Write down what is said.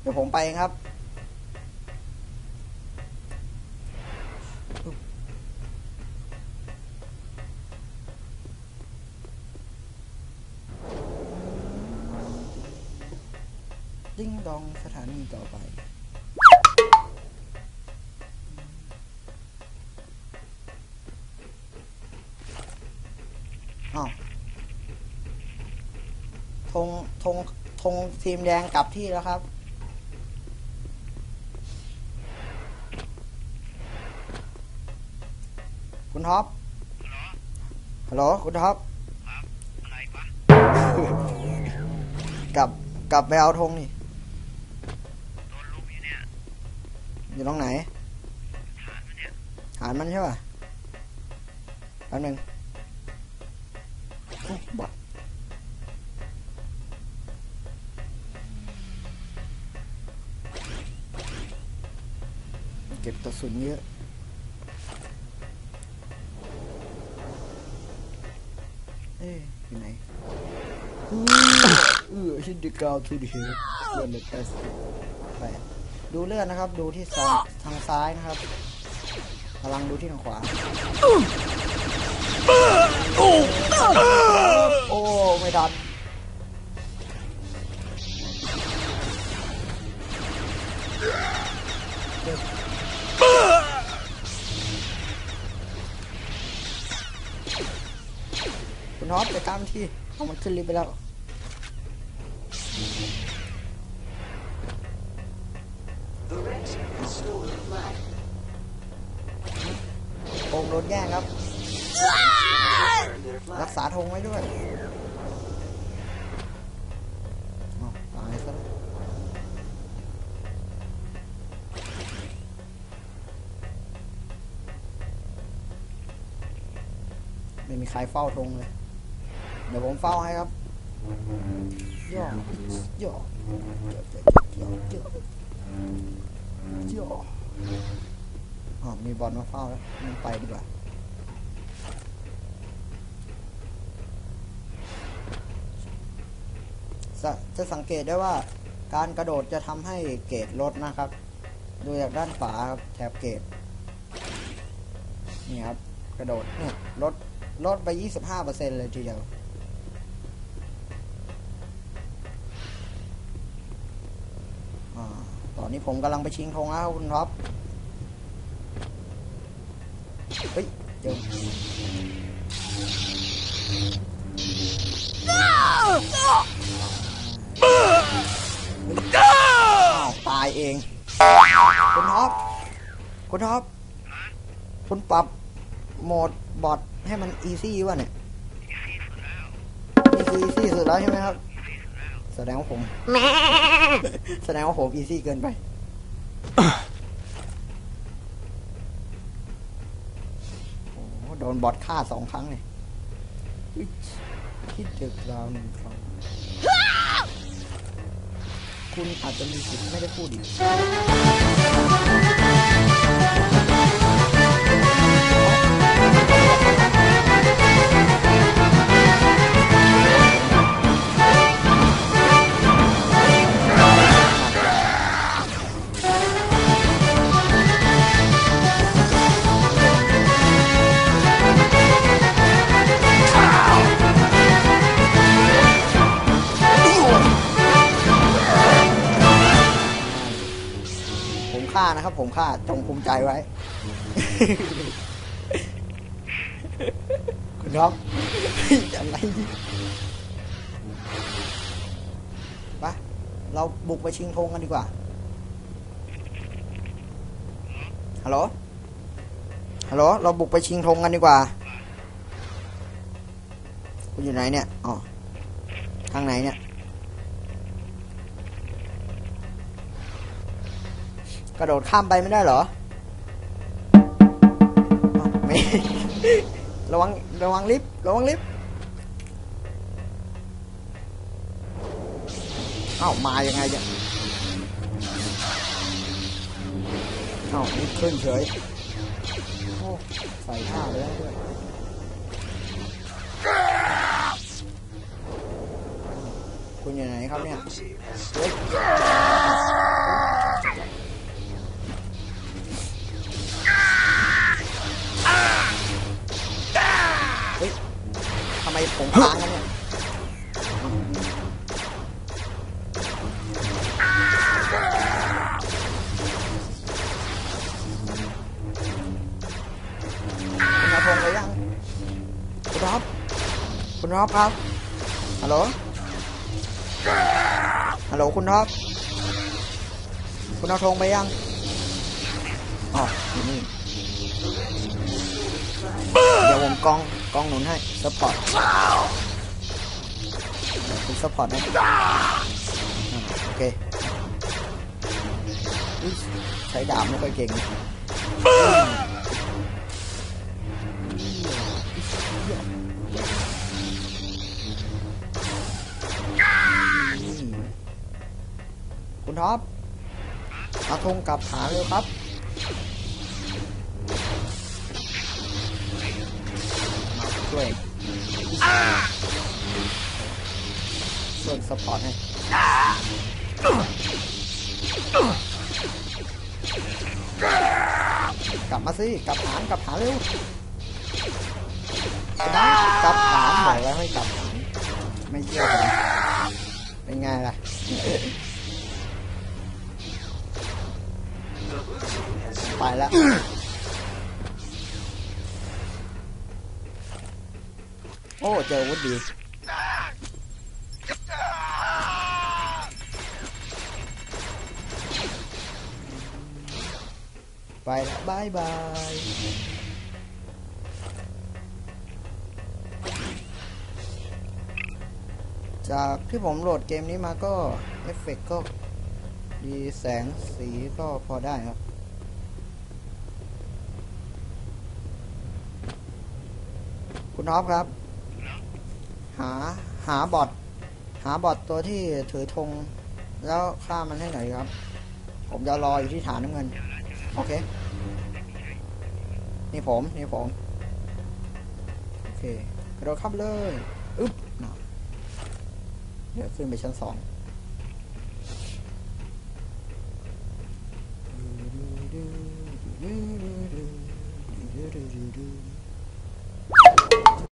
เดี๋ยวผมไปครับดิ้งดองสถานีต่อไปอ้าวธงทีมแดงกลับที่แล้วครับคุณท็อปฮัลโหลคุณท็อปอะไรวะกลับไปเอาธงนี่โดนลุมอยู่เนี่ยอยู่ตรงไหนฐานมันใช่ป่ะแป๊บนึงบอดเก็บกระสุนเยอะอยู่ไหนฮิตเดกาวทูดิเฮดเลือดเลยไปดูเลือดนะครับดูที่ทางซ้ายนะครับพลังดูที่ทางขวาโอ้ไม่ทันคุณท็อปไปตามที่เอามันขึ้นลิฟต์ไปแล้วธงโดนแย่งครับรักษาธงไว้ด้วยตายซะแล้วไม่มีใครเฝ้าธงเลยเดี๋ยวผมเฝ้าให้ครับย่อย่อมีบอลมาเฝ้าแล้วมันไปดีกว่าจะสังเกตได้ว่าการกระโดดจะทำให้เกรดลดนะครับดูจากด้านขวาครับแถบเกรดนี่ครับกระโดดเนี่ยลดไป 25% เลยทีเดียวตอนนี้ผมกำลังไปชิงธงแล้วคุณท็อปเฮ้ยเจอตายเองคุณท็อปคุณปรับโหมดบอทให้มันอีซี่วะเนี่ยนี่คืออีซี่สุดแล้วใช่ไหมครับแสดงว่าผมอีซี่เกินไปโอ้โดนบอทฆ่า2 ครั้งเลยคิดเจอกราว1 ครั้งคุณอาจจะมีสิทธิ์ไม่ได้พูดอีกนะครับผมฆ่าจงภูมิใจไว้ คุณท็อปอะไรปะเราบุกไปชิงธงกันดีกว่าฮัลโหลเราบุกไปชิงธงกันดีกว่าคุณอยู่ไหนเนี่ยอ๋อทางไหนเนี่ยกระโดดข้ามไปไม่ได้เหรอไม่ ระวังลิฟต์อ้าวมายังไงเนี่ยอ้าวลิฟต์ขึ้นเฉยโอ้ใส่ท่าเลยด้วยคุณอยู่ไหนครับเนี่ยเฮ้ยทำไมผมค้างกันเนี่ยคุณอาพงษ์เลยยังคุณท็อปคุณท็อปครับฮัลโหลฮัลโหลคุณท็อปคุณเอาธงไปยังอ๋ออยู่นี่เดี๋ยวผมกองหนุนให้ซัพพอร์ตคุณซัพพอร์ตนะโอเคใช้ดาบไม่ค่อยเก่งคุณท็อปเอาธงกลับฐานเร็วครับช่วยซัพพอร์ตให้กลับมาสิกลับฐานเร็วนะกลับฐานบอกแล้วให้กลับฐานไม่เชื่อเลยเป็นไงล่ะไปแล้วโอ้เจอวุฒิดีไปแล้วบายบายจากที่ผมโหลดเกมนี้มาก็เอฟเฟกต์ก็ดีแสงสีก็พอได้ครับคุณท็อปครับหาบอทตัวที่ถือธงแล้วฆ่ามันให้หน่อยครับผมจะรออยู่ที่ฐานน้ำเงินโอเคนี่ผมโอเคกระโดดข้ามเลยอึ๊บเดี๋ยวขึ้นไปชั้น2